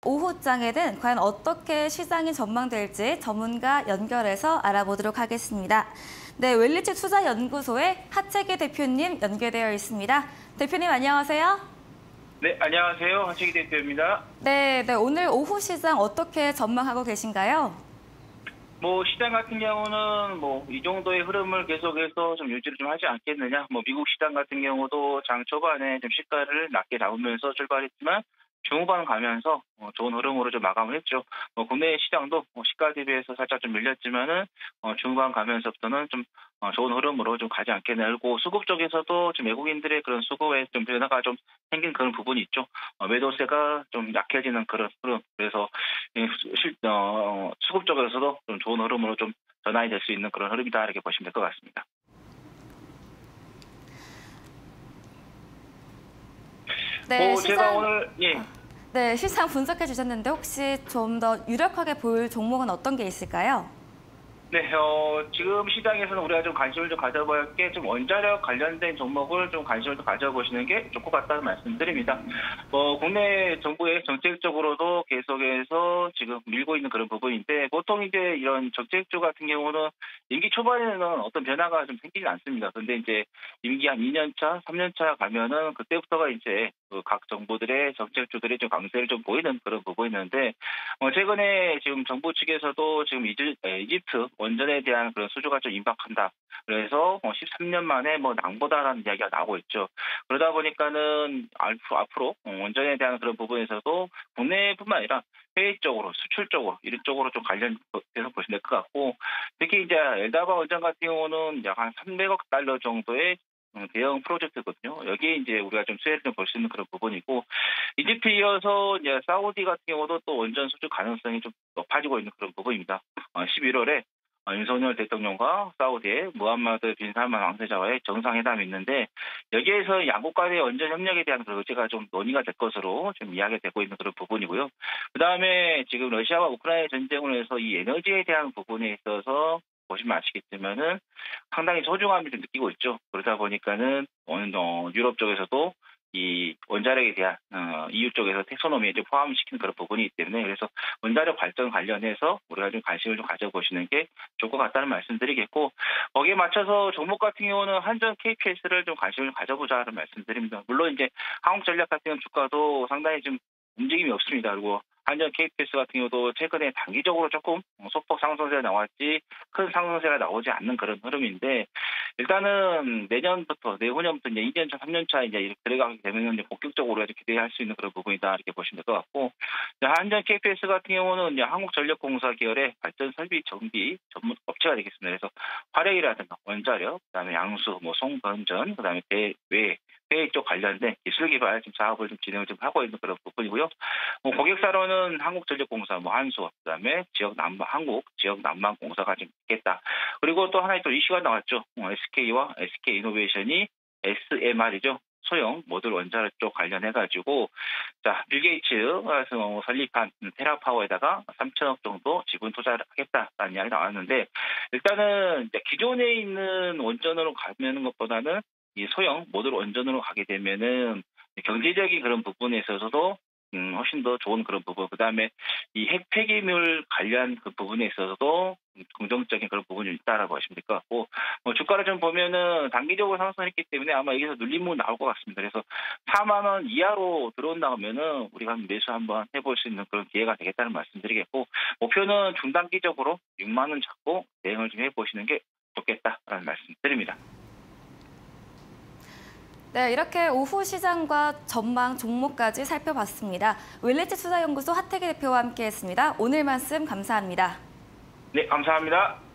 오후장에는 과연 어떻게 시장이 전망될지 전문가 연결해서 알아보도록 하겠습니다. 네, 웰리츠 투자연구소의 하채기 대표님 연결되어 있습니다. 대표님 안녕하세요. 네, 안녕하세요. 하채기 대표입니다. 네, 오늘 오후 시장 어떻게 전망하고 계신가요? 시장 같은 경우는 이 정도의 흐름을 계속해서 좀 유지를 좀 하지 않겠느냐. 미국 시장 같은 경우도 장 초반에 좀 시가를 낮게 잡으면서 출발했지만 중후반 가면서 좋은 흐름으로 좀 마감을 했죠. 국내 시장도 시가 대비해서 살짝 좀 밀렸지만은 중후반 가면서부터는 좀 좋은 흐름으로 좀 가지 않겠나. 그리고 수급 쪽에서도 좀 외국인들의 그런 수급에 좀 변화가 좀 생긴 그런 부분이 있죠. 매도세가 좀 약해지는 그런 흐름. 그래서 수급 쪽에서도 좀 좋은 흐름으로 좀 전환이 될 수 있는 그런 흐름이다 이렇게 보시면 될 것 같습니다. 네, 제가 오늘 네, 시장 분석해 주셨는데 혹시 좀 더 유력하게 보일 종목은 어떤 게 있을까요? 네, 지금 시장에서는 우리가 좀 관심을 좀 가져봐야 할 게 좀 원자력 관련된 종목을 좀 관심을 좀 가져보시는 게 좋을 것 같다는 말씀드립니다. 국내 정부의 정책적으로도 계속해서 지금 밀고 있는 그런 부분인데 보통 이제 이런 정책주 같은 경우는 임기 초반에는 어떤 변화가 좀 생기지 않습니다. 그런데 이제 임기 한 2년 차, 3년 차 가면은 그때부터가 이제 각 정부들의 정책주들이 좀 강세를 좀 보이는 그런 부분이 있는데 최근에 지금 정부 측에서도 지금 이집트 원전에 대한 그런 수주가 좀 임박한다. 그래서 13년 만에 낭보다라는 이야기가 나오고 있죠. 그러다 보니까는 앞으로 원전에 대한 그런 부분에서도 국내뿐만 아니라 해외 쪽으로, 수출 쪽으로, 이런 쪽으로 좀 관련돼서 보시면 될 것 같고, 특히 이제 엘다바 원전 같은 경우는 약 한 300억 달러 정도의 대형 프로젝트거든요. 여기에 이제 우리가 좀 수혜를 좀 볼 수 있는 그런 부분이고, 이집트 이어서 이제 사우디 같은 경우도 또 원전 수주 가능성이 좀 높아지고 있는 그런 부분입니다. 11월에 윤석열 대통령과 사우디의 무함마드 빈 살만 왕세자와의 정상회담이 있는데 여기에서 양국 간의 원전 협력에 대한 그런 의제가 좀 논의가 될 것으로 좀 이야기가 되고 있는 그런 부분이고요. 그다음에 지금 러시아와 우크라이나 전쟁으로 해서 이 에너지에 대한 부분에 있어서 보시면 아시겠지만은 상당히 소중함을 좀 느끼고 있죠. 그러다 보니까는 유럽 쪽에서도 이 원자력에 대한 EU 쪽에서 텍소노미에 좀 포함시키는 그런 부분이기 때문에 그래서 원자력 발전 관련해서 우리가 좀 관심을 좀 가져보시는 게 좋을 것 같다는 말씀드리겠고 거기에 맞춰서 종목 같은 경우는 한전 KPS를 좀 관심을 가져보자는 말씀드립니다. 물론 이제 한국전력 같은 주가도 상당히 좀 움직임이 없습니다. 그리고 한전 KPS 같은 경우도 최근에 단기적으로 조금 소폭 상승세가 나왔지 큰 상승세가 나오지 않는 그런 흐름인데 일단은 내년부터 내후년부터 이제 2년차, 3년차 이제 이렇게 들어가게 되면 이제 본격적으로 우리가 기대할 수 있는 그런 부분이다 이렇게 보시면 될 것 같고 한전 KPS 같은 경우는 이제 한국전력공사 계열의 발전 설비 정비 전문 업체가 되겠습니다. 그래서 화력이라든가 원자력, 그다음에 양수, 송건전, 그다음에 대외 회의 쪽 관련된 기술 개발 사업을 좀 진행을 좀 하고 있는 그런 부분이고요. 고객사로는 한국전력공사, 한수, 그다음에 한국 지역 난방공사가 좀 있겠다. 그리고 또 하나의 또 이슈가 나왔죠. SK와 SK이노베이션이 SMR이죠. 소형 모듈 원자력 쪽 관련해가지고 빌 게이츠가 설립한 테라파워에다가 3천억 정도 지분 투자를 하겠다라는 이야기 나왔는데 일단은 기존에 있는 원전으로 가는 것보다는 이 소형 모듈 원전으로 가게 되면은 경제적인 그런 부분에 있어서도 훨씬 더 좋은 그런 부분. 그다음에 이 핵 폐기물 관련 그 부분에 있어서도 긍정적인 그런 부분이 있다라고 하시면 될 것 같고 주가를 좀 보면은 단기적으로 상승했기 때문에 아마 여기서 눌림목 나올 것 같습니다. 그래서 4만 원 이하로 들어온다 하면은 우리가 매수 한번 해볼 수 있는 그런 기회가 되겠다는 말씀드리겠고 목표는 중단기적으로 6만 원 잡고 대응을 좀 해보시는 게 좋겠다라는 말씀드립니다. 네, 이렇게 오후 시장과 전망 종목까지 살펴봤습니다. 웰리츠 투자연구소 하태기 대표와 함께했습니다. 오늘 말씀 감사합니다. 네, 감사합니다.